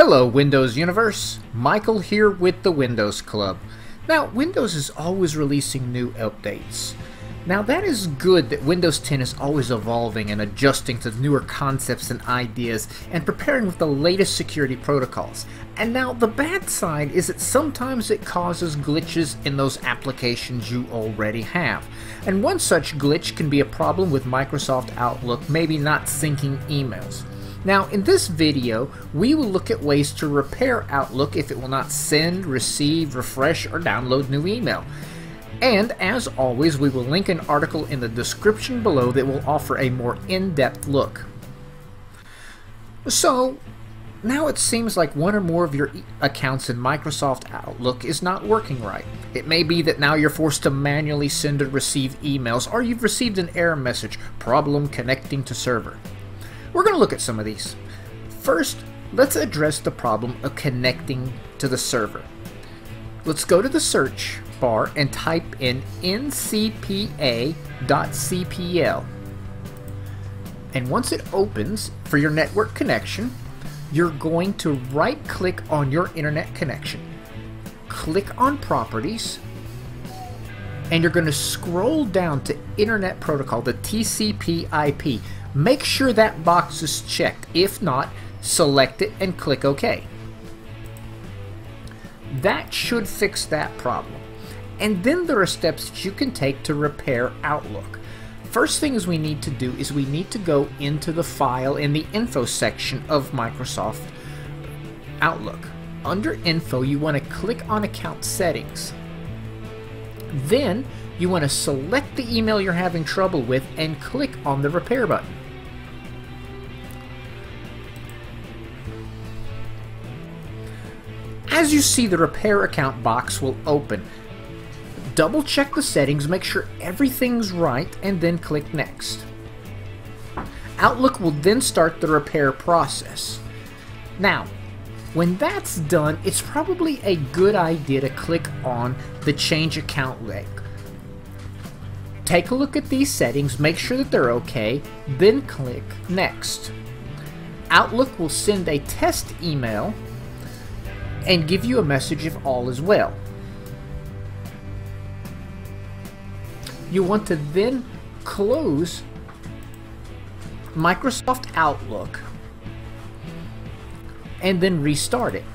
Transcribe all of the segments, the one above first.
Hello Windows Universe, Michael here with the Windows Club. Now Windows is always releasing new updates. Now that is good that Windows 10 is always evolving and adjusting to newer concepts and ideas and preparing with the latest security protocols. And now the bad side is that sometimes it causes glitches in those applications you already have. And one such glitch can be a problem with Microsoft Outlook maybe not syncing emails. Now in this video, we will look at ways to repair Outlook if it will not send, receive, refresh, or download new email. And as always, we will link an article in the description below that will offer a more in-depth look. So, now it seems like one or more of your accounts in Microsoft Outlook is not working right. It may be that now you're forced to manually send or receive emails, or you've received an error message, problem connecting to server. We're going to look at some of these. First, let's address the problem of connecting to the server. Let's go to the search bar and type in ncpa.cpl. And once it opens for your network connection, you're going to right-click on your internet connection. Click on Properties, and you're going to scroll down to Internet Protocol, the TCP/IP. Make sure that box is checked. If not, select it and click OK. That should fix that problem. And then there are steps that you can take to repair Outlook. First thing we need to do is we need to go into the file in the info section of Microsoft Outlook. Under info, you want to click on account settings. Then you want to select the email you're having trouble with and click on the repair button. As you see, the repair account box will open. Double check the settings, make sure everything's right, and then click Next. Outlook will then start the repair process. Now, when that's done, it's probably a good idea to click on the Change Account link. Take a look at these settings, make sure that they're okay, then click Next. Outlook will send a test email and give you a message if all is well. You want to then close Microsoft Outlook and then restart it.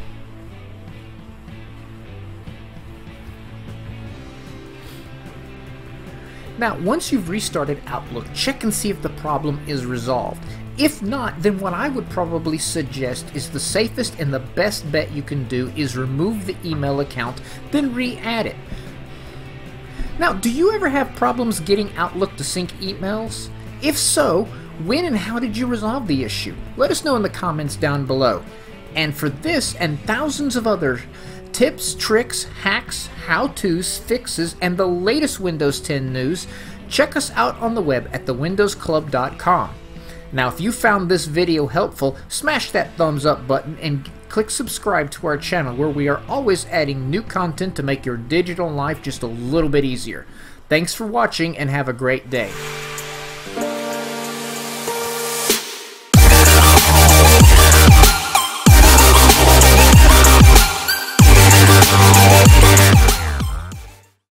Now, once you've restarted Outlook, check and see if the problem is resolved. If not, then what I would probably suggest is the safest and the best bet you can do is remove the email account, then re-add it. Now, do you ever have problems getting Outlook to sync emails? If so, when and how did you resolve the issue? Let us know in the comments down below. And for this and thousands of other tips, tricks, hacks, how-tos, fixes, and the latest Windows 10 news, check us out on the web at thewindowsclub.com. Now, if you found this video helpful, smash that thumbs up button and click subscribe to our channel, where we are always adding new content to make your digital life just a little bit easier. Thanks for watching and have a great day.